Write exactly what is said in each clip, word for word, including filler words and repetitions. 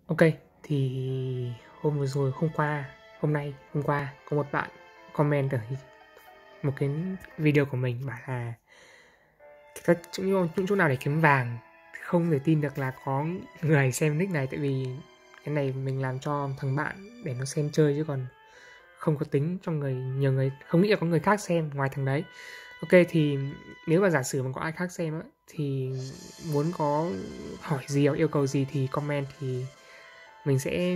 Ok, thì hôm vừa rồi, hôm qua, hôm nay, hôm qua có một bạn comment ở một cái video của mình bảo là các những, những chỗ nào để kiếm vàng. Không thể tin được là có người xem nick này, tại vì cái này mình làm cho thằng bạn để nó xem chơi chứ còn không có tính cho người nhiều người, không nghĩ là có người khác xem ngoài thằng đấy. Ok, thì nếu mà giả sử mà có ai khác xem á, thì muốn có hỏi gì hoặc yêu cầu gì thì comment, thì mình sẽ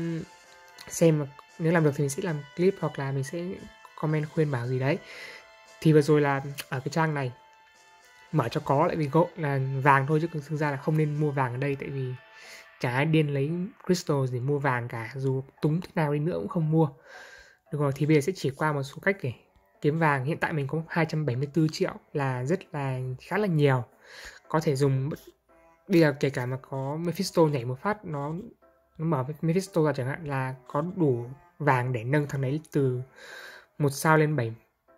xem, nếu làm được thì mình sẽ làm clip hoặc là mình sẽ comment khuyên bảo gì đấy. Thì vừa rồi là ở cái trang này mở cho có lại vì gỗ là vàng thôi, chứ thực ra là không nên mua vàng ở đây, tại vì chả ai điên lấy crystal để mua vàng cả, dù túng thế nào đi nữa cũng không mua. Được rồi, thì bây giờ sẽ chỉ qua một số cách để kiếm vàng. Hiện tại mình có hai trăm bảy mươi tư triệu là rất là khá là nhiều, có thể dùng. Bây giờ kể cả mà có Mephisto nhảy một phát, nó nó mở Mephisto ra chẳng hạn, là có đủ vàng để nâng thằng đấy từ một sao lên bảy,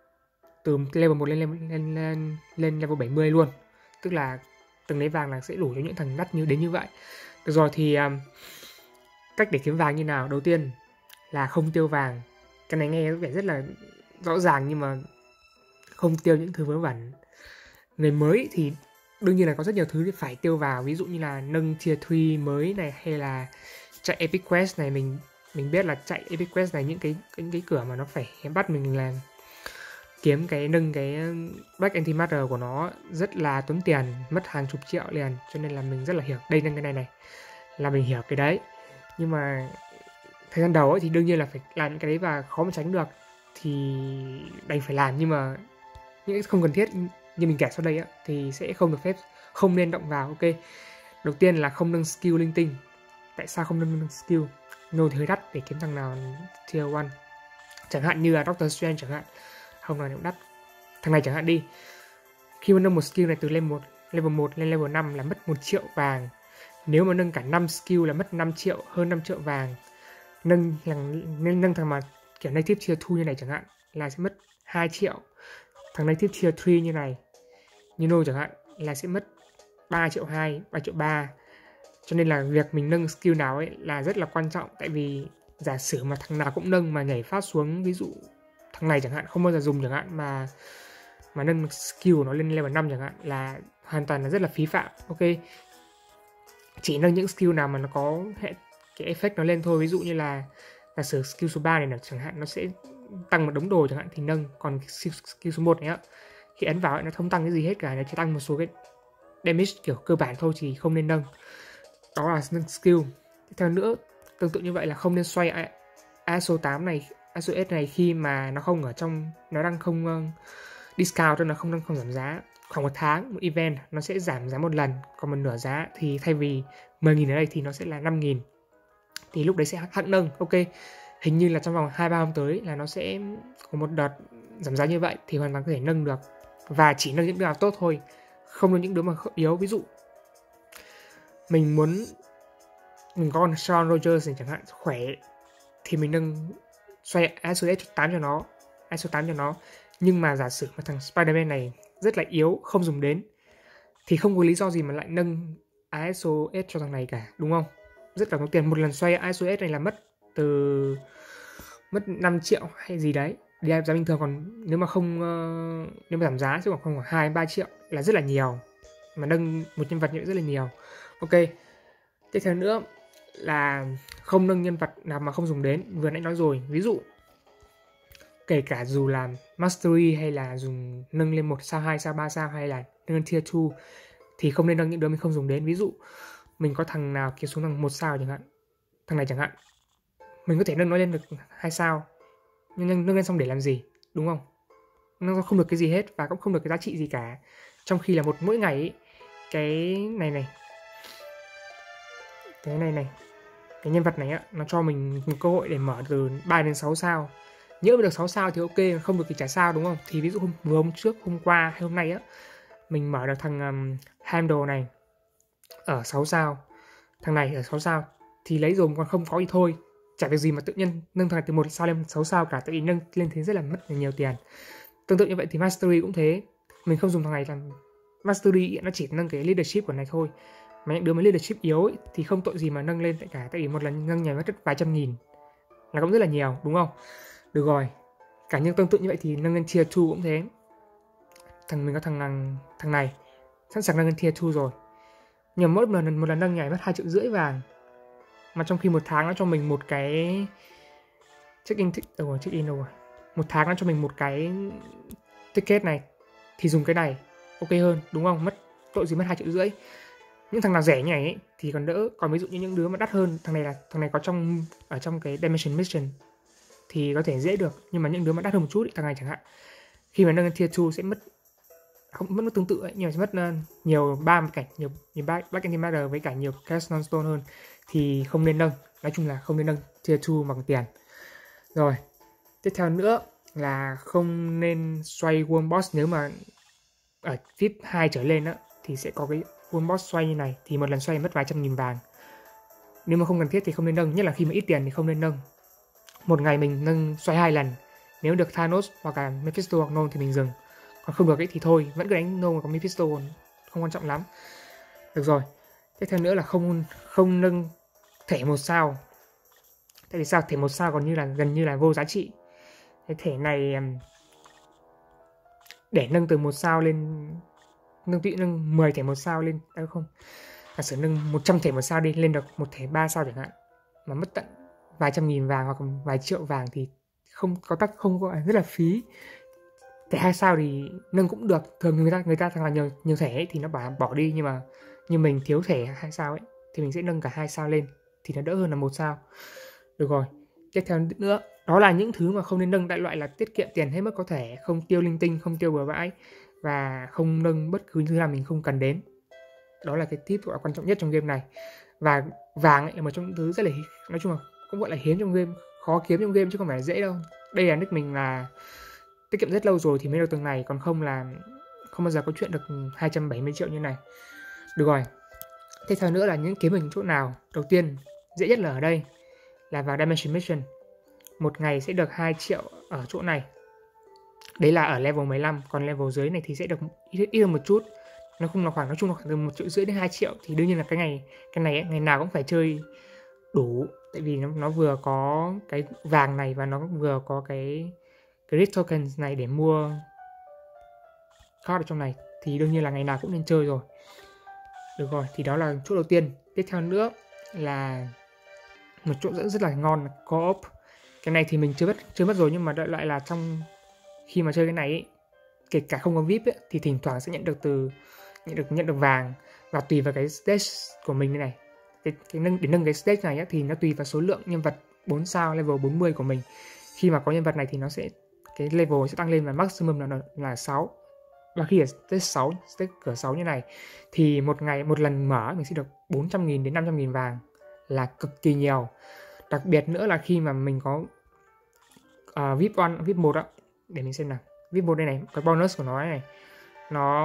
từ level một lên lên lên lên, lên level bảy mươi luôn. Tức là từng đấy vàng là sẽ đủ cho những thằng đắt như đến như vậy. Được rồi, thì um, cách để kiếm vàng như nào? Đầu tiên là không tiêu vàng. Cái này nghe có vẻ rất là rõ ràng nhưng mà không tiêu những thứ vớ vẩn. Người mới thì đương nhiên là có rất nhiều thứ phải tiêu vào, ví dụ như là nâng tier ba mới này, hay là chạy Epic Quest này. Mình mình biết là chạy Epic Quest này, những cái cái, cái cửa mà nó phải bắt mình là kiếm cái nâng cái Black Antimatter của nó rất là tốn tiền, mất hàng chục triệu liền, cho nên là mình rất là hiểu. Đây, nâng cái này này là mình hiểu cái đấy, nhưng mà thời gian đầu ấy thì đương nhiên là phải làm những cái đấy và khó mà tránh được, thì đành phải làm. Nhưng mà những cái không cần thiết như mình kể sau đây á, thì sẽ không được phép, không nên động vào. Ok, đầu tiên là không nâng skill linh tinh. Tại sao không nâng skill? No thì hơi đắt để kiếm thằng nào tier một, chẳng hạn như là Doctor Strange chẳng hạn, không là cũng đắt. Thằng này chẳng hạn đi, khi mà nâng một skill này từ level một, level một lên level năm là mất một triệu vàng. Nếu mà nâng cả năm skill là mất năm triệu, hơn năm triệu vàng. Nâng thằng, nên nâng thằng mà kiểu native tier hai như này chẳng hạn là sẽ mất hai triệu. Thằng native tier ba như này, như No chẳng hạn, là sẽ mất ba triệu hai, ba triệu ba. Cho nên là việc mình nâng skill nào ấy là rất là quan trọng. Tại vì giả sử mà thằng nào cũng nâng mà nhảy phát xuống, ví dụ thằng này chẳng hạn không bao giờ dùng chẳng hạn, mà mà nâng skill của nó lên level năm chẳng hạn, là hoàn toàn là rất là phí phạm. Ok, chỉ nâng những skill nào mà nó có hệ cái effect nó lên thôi. Ví dụ như là giả sử skill số ba này là chẳng hạn, nó sẽ tăng một đống đồ chẳng hạn thì nâng. Còn skill số một này á, khi ấn vào ấy, nó không tăng cái gì hết cả, nó chỉ tăng một số cái damage kiểu cơ bản thôi, thì không nên nâng. Đó là nâng skill. Tiếp theo nữa, tương tự như vậy là không nên xoay i ét o tám này, i ét o S này khi mà nó không ở trong, nó đang không uh, discount, tức là không đang không giảm giá. Khoảng một tháng, một event nó sẽ giảm giá một lần, còn một nửa giá thì thay vì mười nghìn ở đây thì nó sẽ là năm nghìn. Thì lúc đấy sẽ hạng nâng. Ok, hình như là trong vòng hai ba hôm tới là nó sẽ có một đợt giảm giá như vậy, thì hoàn toàn có thể nâng được. Và chỉ nâng những đứa nào tốt thôi, không nâng những đứa mà yếu. Ví dụ mình muốn, mình có con Shawn Rogers này chẳng hạn, khỏe, thì mình nâng xoay i ét o S tám cho nó, i ét o tám cho nó. Nhưng mà giả sử mà thằng Spider-Man này rất là yếu, không dùng đến, thì không có lý do gì mà lại nâng i ét o S cho thằng này cả, đúng không? Rất là tốn tiền. Một lần xoay i ét o S này là mất từ mất năm triệu hay gì đấy, đi giá bình thường. Còn nếu mà không uh, nếu mà giảm giá chứ còn không khoảng hai ba triệu là rất là nhiều, mà nâng một nhân vật như vậy rất là nhiều. Ok, tiếp theo nữa là không nâng nhân vật nào mà không dùng đến. Vừa nãy nói rồi, ví dụ kể cả dù là Mastery hay là dùng nâng lên một sao, hai sao, ba sao, hay là nâng lên tier hai, thì không nên nâng những đứa mình không dùng đến. Ví dụ mình có thằng nào kia xuống thằng một sao chẳng hạn, thằng này chẳng hạn, mình có thể nâng nó lên được hai sao, nhưng nâng, nâng lên xong để làm gì, đúng không? Nó không được cái gì hết và cũng không được cái giá trị gì cả. Trong khi là một mỗi ngày ấy, cái này này, cái này này, cái nhân vật này á, nó cho mình một cơ hội để mở từ ba đến sáu sao. Nhỡ mà được sáu sao thì ok, không được thì trả sao, đúng không? Thì ví dụ hôm, vừa hôm trước, hôm qua hay hôm nay á, mình mở được thằng um, handle này ở sáu sao, thằng này ở sáu sao, thì lấy dùng, còn không có thì thôi. Chả việc gì mà tự nhiên nâng thằng này từ một sao lên sáu sao cả, tại vì nâng lên thế rất là mất nhiều tiền. Tương tự như vậy thì Mastery cũng thế. Mình không dùng thằng này làm Mastery, nó chỉ nâng cái leadership của này thôi, Mà những đứa mới leadership yếu ấy, thì không tội gì mà nâng lên tại cả. Tại vì một lần nâng nhảy mất rất vài trăm nghìn là cũng rất là nhiều, đúng không? Được rồi, cả những tương tự như vậy thì nâng lên tier hai cũng thế. Thằng mình có thằng thằng này sẵn sàng nâng lên tier hai rồi, nhưng mà mỗi lần một lần nâng nhảy mất hai triệu rưỡi vàng, mà trong khi một tháng nó cho mình một cái check in đâu rồi check in đâu rồi một tháng nó cho mình một cái ticket này, thì dùng cái này ok hơn, đúng không? Mất tội gì mất hai triệu rưỡi. Những thằng nào rẻ như này ấy, thì còn đỡ. Còn ví dụ như những đứa mà đắt hơn, thằng này là thằng này có trong ở trong cái Dimension Mission thì có thể dễ được, nhưng mà những đứa mà đắt hơn một chút ấy, thằng này chẳng hạn, khi mà nâng lên tier hai sẽ mất không mất, mất tương tự ấy, nhưng mà sẽ mất uh, nhiều ba cảnh, nhiều nhiều Black Antimatter với cả nhiều Cashstone Stone hơn, thì không nên nâng. Nói chung là không nên nâng tier hai bằng tiền. Rồi, tiếp theo nữa là không nên xoay World Boss. Nếu mà ở vê i pê hai trở lên á thì sẽ có cái World Boss xoay như này, thì một lần xoay mất vài trăm nghìn vàng. Nếu mà không cần thiết thì không nên nâng, nhất là khi mà ít tiền thì không nên nâng. Một ngày mình nâng xoay hai lần, nếu được Thanos hoặc là Mephisto hoặc Nôn thì mình dừng, còn không được ấy thì thôi, vẫn cứ đánh Nôn hoặc Mephisto, không quan trọng lắm. Được rồi, tiếp theo nữa là không không nâng thể một sao. Tại vì sao? Thể một sao còn như là gần như là vô giá trị. Cái thể này để nâng từ một sao lên, nâng tụy nâng mười thể một sao lên, à không, giả sử nâng một trăm thể một sao đi, lên được một thể ba sao chẳng hạn, mà mất tận vài trăm nghìn vàng hoặc vài triệu vàng thì không có tác không có rất là phí. Thể hai sao thì nâng cũng được, thường người ta người ta thằng là nhiều nhiều thể ấy, thì nó bảo bỏ đi, nhưng mà như mình thiếu thể hai sao ấy thì mình sẽ nâng cả hai sao lên thì nó đỡ hơn là một sao. Được rồi, tiếp theo nữa đó là những thứ mà không nên nâng. Đại loại là tiết kiệm tiền hết mức có thể, không tiêu linh tinh, không tiêu bừa bãi, và không nâng bất cứ thứ nào mình không cần đến. Đó là cái tip gọi là quan trọng nhất trong game này. Và vàng ấy là một trong những thứ rất là, nói chung là cũng gọi là hiếm trong game, khó kiếm trong game chứ không phải là dễ đâu. Đây là nick mình là tiết kiệm rất lâu rồi thì mới được tầng này, còn không là không bao giờ có chuyện được hai trăm bảy mươi triệu như này. Được rồi, tiếp theo nữa là những kiếm mình chỗ nào. Đầu tiên dễ nhất là ở đây, là vào Dimension Mission. Một ngày sẽ được hai triệu ở chỗ này. Đấy là ở level mười lăm, còn level dưới này thì sẽ được ít, ít hơn một chút. Nó không là khoảng, nói chung là khoảng từ một triệu rưỡi đến hai triệu. Thì đương nhiên là cái ngày cái này ấy, ngày nào cũng phải chơi đủ, tại vì nó, nó vừa có cái vàng này và nó vừa có cái Grid Tokens này để mua card ở trong này, thì đương nhiên là ngày nào cũng nên chơi rồi. Được rồi, thì đó là chỗ đầu tiên. Tiếp theo nữa là một chỗ rất, rất là ngon là co-op. Cái này thì mình chưa mất chưa mất rồi, nhưng mà đợi lại là trong khi mà chơi cái này ấy, kể cả không có vê i pê ấy, thì thỉnh thoảng sẽ nhận được từ nhận được nhận được vàng, và tùy vào cái stage của mình như này. Cái, cái nâng để nâng cái stage này ấy, thì nó tùy vào số lượng nhân vật bốn sao level bốn mươi của mình. Khi mà có nhân vật này thì nó sẽ cái level sẽ tăng lên, và maximum là là sáu. Và khi ở stage sáu, stage cửa sáu như này thì một ngày một lần mở mình sẽ được bốn trăm nghìn đến năm trăm nghìn vàng, là cực kỳ nhiều. Đặc biệt nữa là khi mà mình có uh, vê i pê một, vê i pê một á, để mình xem nào. vê i pê một đây này, cái bonus của nó này, nó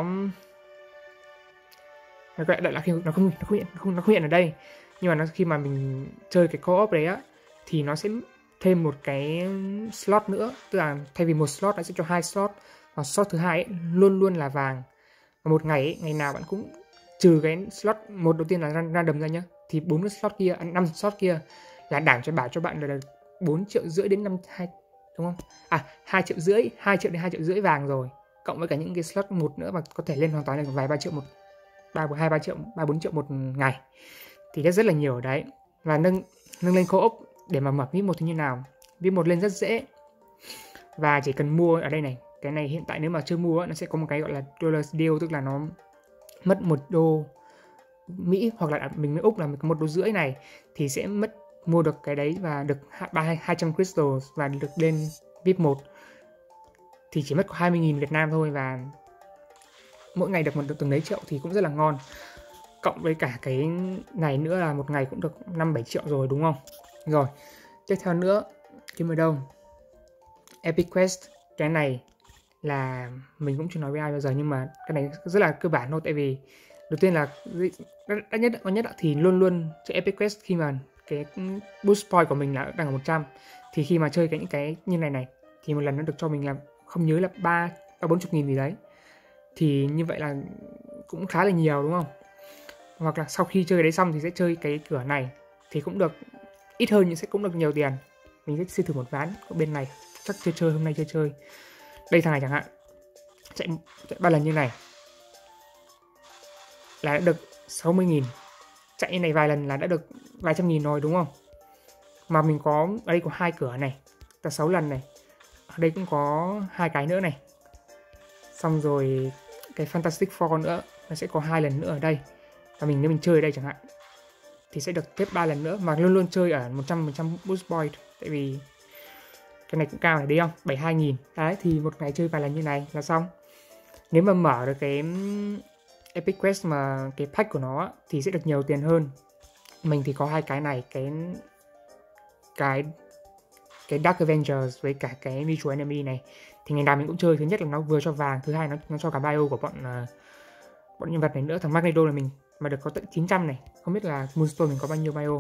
nó gọi là khi nó không nó không hiện nó không, nó không hiện ở đây, nhưng mà nó khi mà mình chơi cái co-op đấy á thì nó sẽ thêm một cái slot nữa, tức là thay vì một slot nó sẽ cho hai slot, và slot thứ hai ấy, luôn luôn là vàng. Và một ngày ấy, ngày nào bạn cũng trừ cái slot một đầu tiên là random ra nhá, thì bốn cái slot kia, năm slot kia là đảm cho bảo cho bạn là bốn triệu rưỡi đến năm hai, đúng không? À, hai triệu rưỡi, hai triệu đến hai triệu rưỡi vàng rồi, cộng với cả những cái slot một nữa mà có thể lên hoàn toàn là vài ba triệu một, ba hai ba triệu, ba bốn triệu một ngày, thì rất rất là nhiều ở đấy. Và nâng nâng lên co-op để mà mở vê i pê một thì như nào? vê i pê một lên rất dễ, và chỉ cần mua ở đây này. Cái này hiện tại nếu mà chưa mua nó sẽ có một cái gọi là dollar deal, tức là nó mất một đô Mỹ, hoặc là mình mới Úc là có một đô rưỡi này, thì sẽ mất mua được cái đấy và được hai trăm crystals và được lên vê i pê một, thì chỉ mất có hai mươi nghìn Việt Nam thôi, và mỗi ngày được một từng đấy triệu thì cũng rất là ngon. Cộng với cả cái này nữa là một ngày cũng được năm bảy triệu rồi, đúng không? Rồi, tiếp theo nữa kiếm ở đâu? Epic Quest. Cái này là mình cũng chưa nói với ai bao giờ, nhưng mà cái này rất là cơ bản thôi. Tại vì đầu tiên là đắt nhất nhất thì luôn luôn chơi Epic Quest khi mà cái boost point của mình là đang ở một trăm, thì khi mà chơi cái những cái như này này thì một lần nó được cho mình là không nhớ là ba ba bốn chục nghìn gì đấy, thì như vậy là cũng khá là nhiều, đúng không? hoặc là sau khi chơi cái đấy xong thì sẽ chơi cái cửa này thì cũng được ít hơn nhưng sẽ cũng được nhiều tiền. Mình sẽ chơi thử một ván ở bên này, chắc chơi chơi hôm nay chơi chơi đây thằng này chẳng hạn, chạy, chạy ba lần như này là đã được sáu mươi nghìn, chạy như này vài lần là đã được vài trăm nghìn rồi đúng không? Mà mình có ở đây có hai cửa này là sáu lần này, ở đây cũng có hai cái nữa này, xong rồi cái Fantastic Four nữa nó sẽ có hai lần nữa ở đây, và mình nếu mình chơi ở đây chẳng hạn thì sẽ được tiếp ba lần nữa, mà luôn luôn chơi ở một trăm phần trăm boost point, tại vì cái này cũng cao này, đi không, bảy mươi hai nghìn. Đấy thì một ngày chơi vài lần như này là xong. Nếu mà mở được cái Epic Quest mà cái pack của nó thì sẽ được nhiều tiền hơn. Mình thì có hai cái này, cái cái cái Dark Avengers với cả cái Mutual Enemy này thì ngày nào mình cũng chơi. Thứ nhất là nó vừa cho vàng, thứ hai nó nó cho cả bio của bọn uh, bọn nhân vật này nữa. Thằng Magneto là mình mà được có tận chín trăm này, không biết là Moonstone mình có bao nhiêu bio.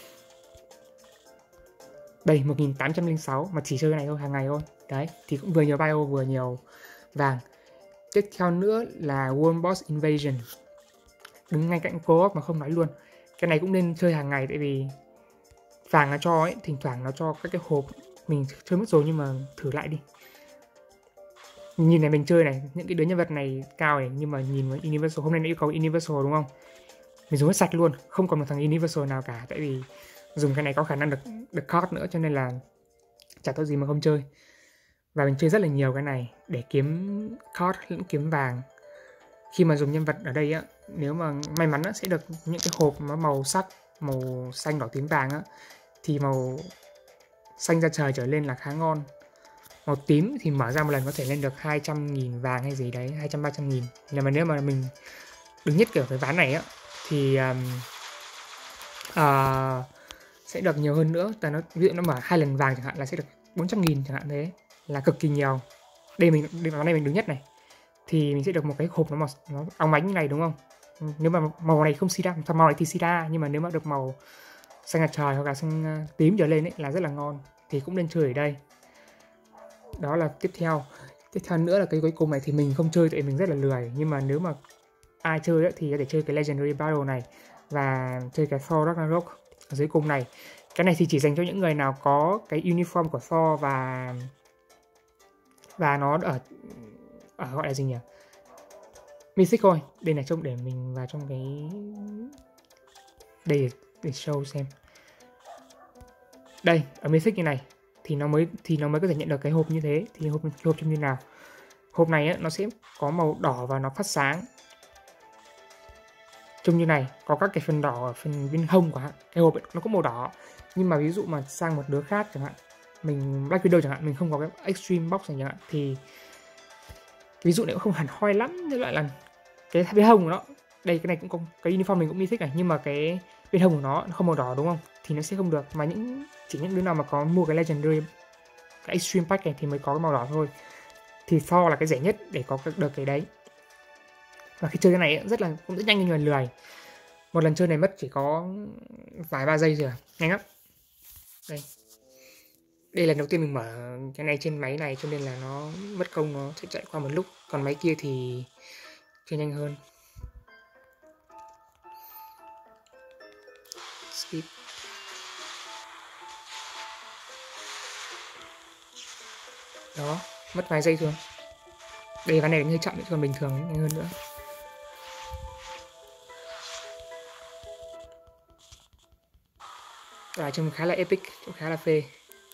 Đây một nghìn tám trăm lẻ sáu mà chỉ chơi cái này thôi, hàng ngày thôi. Đấy thì cũng vừa nhiều bio vừa nhiều vàng. Tiếp theo nữa là World Boss Invasion, đứng ngay cạnh co-op mà không nói luôn. Cái này cũng nên chơi hàng ngày, tại vì vàng nó cho ấy, thỉnh thoảng nó cho các cái hộp mình chơi mất rồi, nhưng mà thử lại đi. Nhìn này mình chơi này, những cái đứa nhân vật này cao này, nhưng mà nhìn vào Universal, hôm nay nó yêu cầu Universal đúng không? Mình dùng hết sạch luôn, không còn một thằng Universal nào cả, tại vì dùng cái này có khả năng được được card nữa, cho nên là chả có gì mà không chơi. Và mình chơi rất là nhiều cái này để kiếm card lẫn kiếm vàng. Khi mà dùng nhân vật ở đây á, nếu mà may mắn á, sẽ được những cái hộp nó màu sắc màu xanh đỏ tím vàng á, thì màu xanh ra trời trở lên là khá ngon. Màu tím thì mở ra một lần có thể lên được hai trăm nghìn vàng hay gì đấy, hai trăm ba trăm nghìn. Nhưng mà nếu mà mình đứng nhất kiểu cái ván này á thì um, uh, sẽ được nhiều hơn nữa. Tại nó ví dụ nó mở hai lần vàng chẳng hạn là sẽ được bốn trăm nghìn chẳng hạn, thế là cực kỳ nhiều. Đây mình ván này mình đứng nhất này thì mình sẽ được một cái hộp nó màu nó óng ánh như này đúng không? Nếu mà màu này không sida, màu này thì sida, nhưng mà nếu mà được màu xanh mặt trời hoặc là xanh tím trở lên ấy là rất là ngon, thì cũng nên chơi ở đây. Đó là tiếp theo. Tiếp theo nữa là cái cuối cùng này thì mình không chơi tại mình rất là lười, nhưng mà nếu mà ai chơi ấy, thì có thể chơi cái Legendary Battle này và chơi cái Thor Ragnarok ở dưới cùng này. Cái này thì chỉ dành cho những người nào có cái uniform của Thor và và nó ở ở gọi là gì nhỉ? Mythic thôi. Đây là trông để mình vào trong cái đây để, để show xem. Đây ở Mythic như này thì nó mới thì nó mới có thể nhận được cái hộp như thế. Thì hộp hộp trông như nào? Hộp này ấy, nó sẽ có màu đỏ và nó phát sáng. Trông như này, có các cái phần đỏ ở phần bên hông của cái hộp ấy, nó cũng màu đỏ. Nhưng mà ví dụ mà sang một đứa khác chẳng hạn, mình Black Widow chẳng hạn, mình không có cái Extreme Box này chẳng hạn, thì ví dụ này cũng không hẳn hoi lắm, như lại là cái bên hông của nó. Đây cái này cũng có cái uniform mình cũng thích này, nhưng mà cái bên hông của nó, nó không màu đỏ đúng không? Thì nó sẽ không được, mà những chỉ những đứa nào mà có mua cái Legendary, cái Extreme Pack này thì mới có cái màu đỏ thôi. Thì Thor là cái rẻ nhất để có được cái đấy. Và khi chơi cái này rất là cũng rất nhanh, nhưng mà lười. Một lần chơi này mất chỉ có vài ba giây rồi, nhanh lắm. Đây. Đây là lần đầu tiên mình mở cái này trên máy này, cho nên là nó mất công, nó sẽ chạy qua một lúc. Còn máy kia thì chơi nhanh hơn. Skip. Đó, mất vài giây thôi. Đây ván này đánh hơi chậm, còn bình thường nhanh hơn nữa. Và trông khá là epic, trông khá là phê.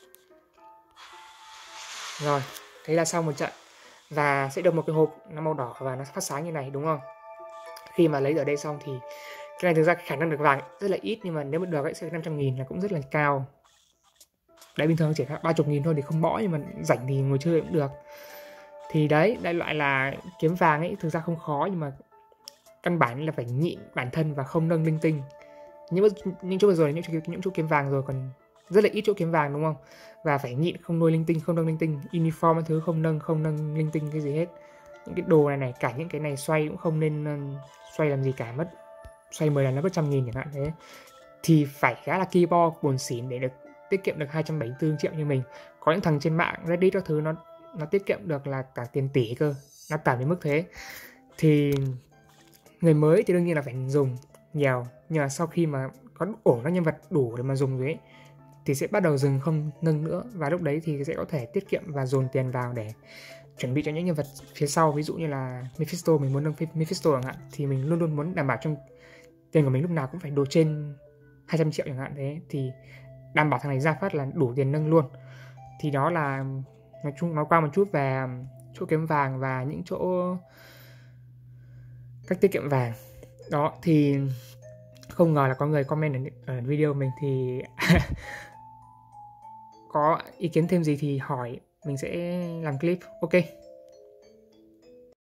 Rồi, thế là xong một trận. Và sẽ được một cái hộp nó màu đỏ và nó phát sáng như này đúng không? Khi mà lấy ở đây xong thì cái này thực ra khả năng được vàng rất là ít, nhưng mà nếu mà được ấy sẽ năm trăm nghìn là cũng rất là cao. Đấy, bình thường chỉ ba mươi nghìn thôi thì không bỏ, nhưng mà rảnh thì ngồi chơi cũng được. Thì đấy, đại loại là kiếm vàng ấy thực ra không khó, nhưng mà căn bản là phải nhịn bản thân và không nâng linh tinh. Những những chỗ vừa rồi những, những chỗ kiếm vàng rồi còn rất là ít chỗ kiếm vàng đúng không? Và phải nhịn không nuôi linh tinh, không nâng linh tinh, uniform cái thứ không nâng, không nâng linh tinh cái gì hết. Những cái đồ này này, cả những cái này xoay cũng không nên xoay làm gì cả, mất xoay mười lần nó mất trăm nghìn chẳng hạn thế. Thì phải khá là keyboard buồn xỉn để được tiết kiệm được hai trăm bảy mươi tư triệu như mình. Có những thằng trên mạng Reddit các thứ nó nó tiết kiệm được là cả tiền tỷ cơ, nó tảm đến mức thế. Thì người mới thì đương nhiên là phải dùng nhiều, nhưng mà sau khi mà có ổ các nhân vật đủ để mà dùng rồi ấy thì sẽ bắt đầu dừng không nâng nữa, và lúc đấy thì sẽ có thể tiết kiệm và dồn tiền vào để chuẩn bị cho những nhân vật phía sau. Ví dụ như là Mephisto, mình muốn nâng Mephisto chẳng hạn, thì mình luôn luôn muốn đảm bảo trong tiền của mình lúc nào cũng phải đồ trên hai trăm triệu chẳng hạn, thế thì đảm bảo thằng này ra phát là đủ tiền nâng luôn. Thì đó là nói chung nói qua một chút về chỗ kiếm vàng và những chỗ cách tiết kiệm vàng. Đó thì không ngờ là có người comment ở, ở video mình thì có ý kiến thêm gì thì hỏi, mình sẽ làm clip. Ok.